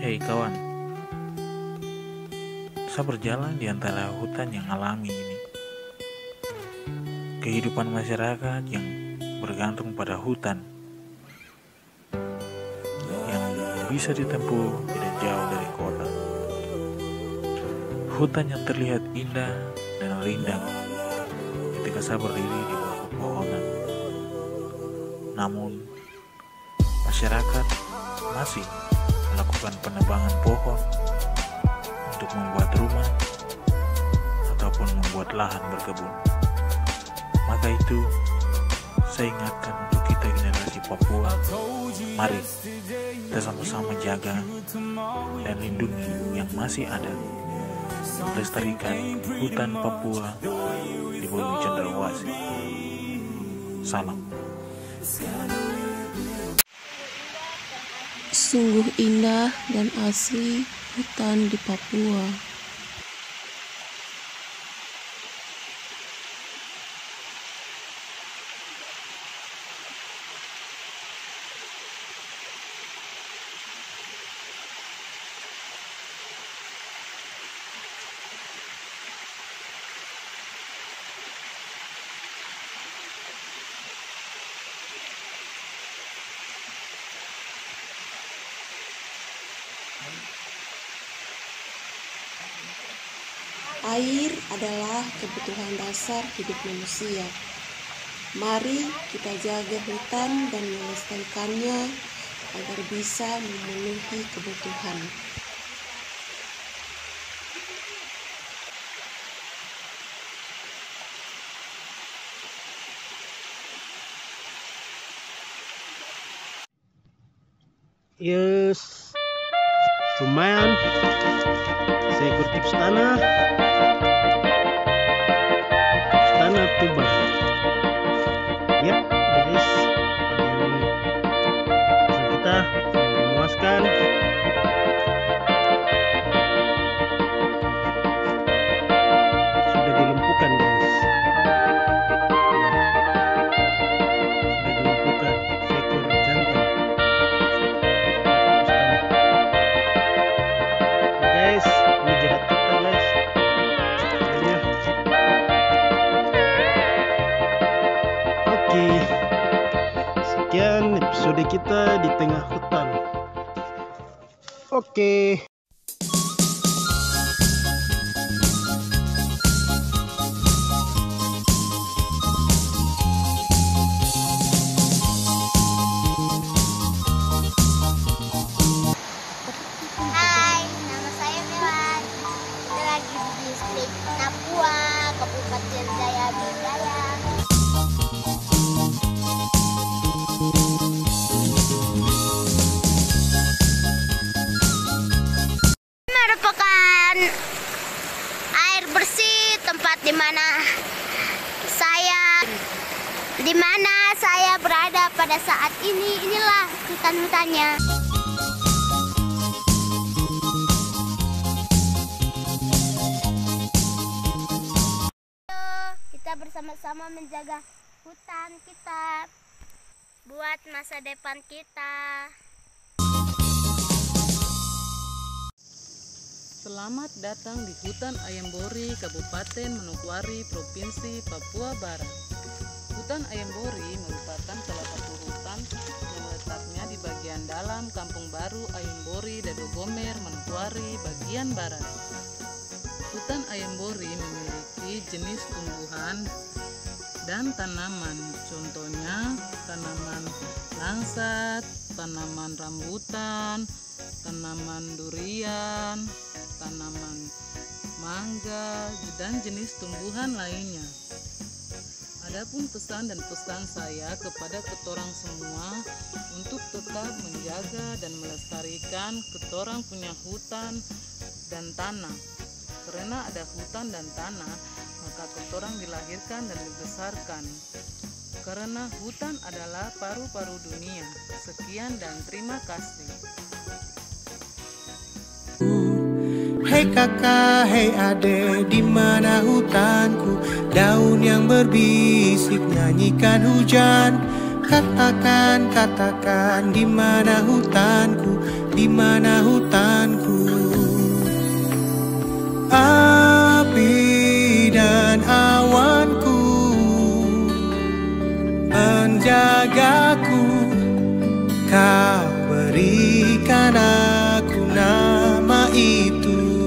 Hei kawan, saya berjalan di antara hutan yang alami ini. Kehidupan masyarakat yang bergantung pada hutan yang bisa ditempuh tidak jauh dari kota. Hutan yang terlihat indah dan rindang ketika saya berdiri di bawah pepohonan. Namun, masyarakat masih melakukan penebangan pohon untuk membuat rumah ataupun membuat lahan berkebun. Maka itu saya ingatkan untuk kita generasi Papua, mari kita sama-sama jaga dan lindungi yang masih ada, lestarikan hutan Papua di bumi cendrawasih. Salam. Sungguh indah dan asri hutan di Papua. Air adalah kebutuhan dasar hidup manusia. Mari kita jaga hutan dan melestarikannya agar bisa memenuhi kebutuhan. Yes, lumayan. Seekor tips tanah tuba. Yap, guys, hasil kita memuaskan. Sudah dilumpuhkan, guys. Sudah dilumpuhkan seekor jantan. Guys, ini jerat kita, guys. Akhirnya. Oke, sekian episode kita di tengah hutan. Oke. Hai, nama saya Melan. Kita lagi di distrik Napua, Kabupaten Jaya Wijaya. Merupakan air bersih, tempat di mana saya berada pada saat ini. Inilah hutan-hutannya. Kita bersama-sama menjaga hutan kita buat masa depan kita. Selamat datang di Hutan Ayambori, Kabupaten Manokwari, Provinsi Papua Barat. Hutan Ayambori merupakan salah satu hutan yang letaknya di bagian dalam Kampung Baru Ayambori, Dadogomer, Manokwari, bagian barat. Hutan Ayambori memiliki jenis tumbuhan dan tanaman, contohnya tanaman langsat, tanaman rambutan, tanaman durian, tanaman mangga, dan jenis tumbuhan lainnya. Adapun pesan dan pesan saya kepada ketorang semua untuk tetap menjaga dan melestarikan ketorang punya hutan dan tanah. Karena ada hutan dan tanah, maka ketorang dilahirkan dan dibesarkan. Karena hutan adalah paru-paru dunia. Sekian dan terima kasih. Hei kakak, hei ade, di mana hutanku? Daun yang berbisik nyanyikan hujan. Katakan, katakan, di mana hutanku? di mana hutanku. Api dan awanku menjagaku, kau berikan aku nama itu.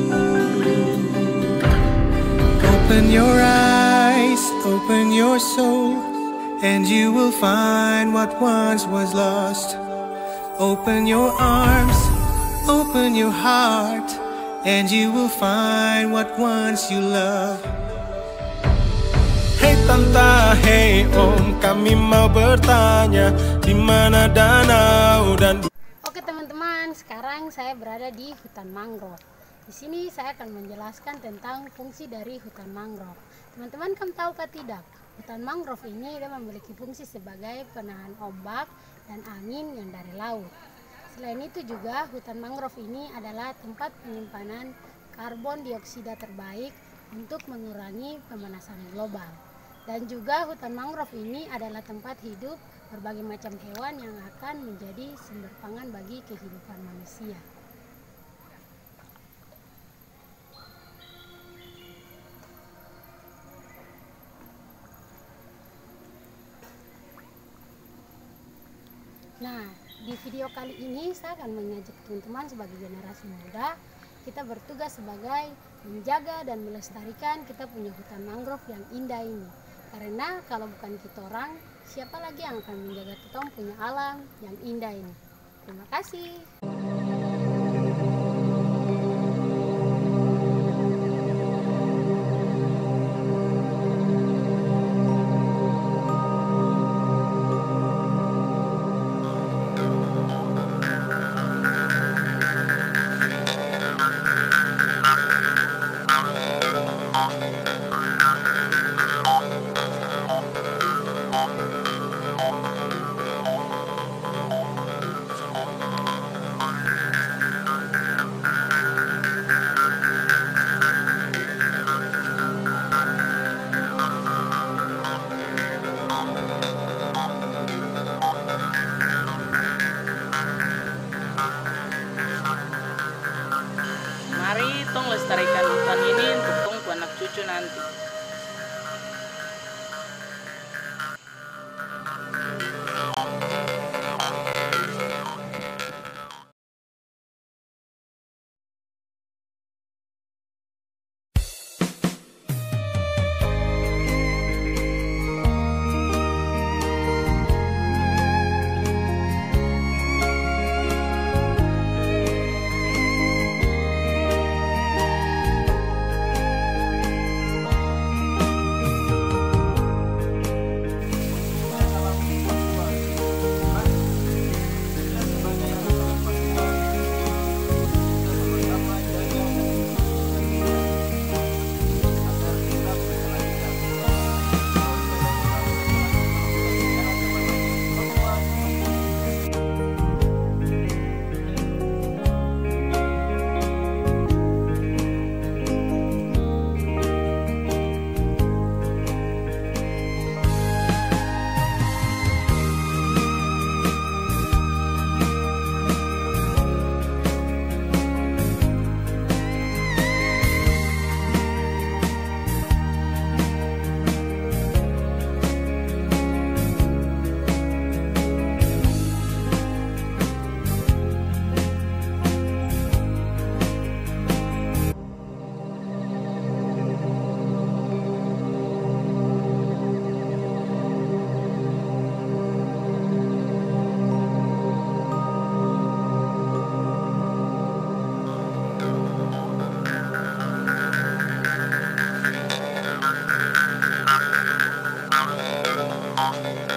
Open your eyes, open your soul, and you will find what once was lost. Open your arms, open your heart, and you will find what once you loved. Hey tante, hey om, kami mau bertanya, di mana danau dan... Oke teman-teman, sekarang saya berada di hutan mangrove. Di sini saya akan menjelaskan tentang fungsi dari hutan mangrove. Teman-teman kamu tahukah tidak? Hutan mangrove ini dia memiliki fungsi sebagai penahan ombak dan angin yang dari laut. Selain itu juga hutan mangrove ini adalah tempat penyimpanan karbon dioksida terbaik untuk mengurangi pemanasan global. Dan juga hutan mangrove ini adalah tempat hidup berbagai macam hewan yang akan menjadi sumber pangan bagi kehidupan manusia. Nah, di video kali ini saya akan mengajak teman-teman sebagai generasi muda, kita bertugas sebagai menjaga dan melestarikan kita punya hutan mangrove yang indah ini. Karena kalau bukan kita orang, siapa lagi yang akan menjaga kita punya alam yang indah ini? Terima kasih. Mari tong lestarikan hutan ini untuk tong anak cucu nanti. Bye.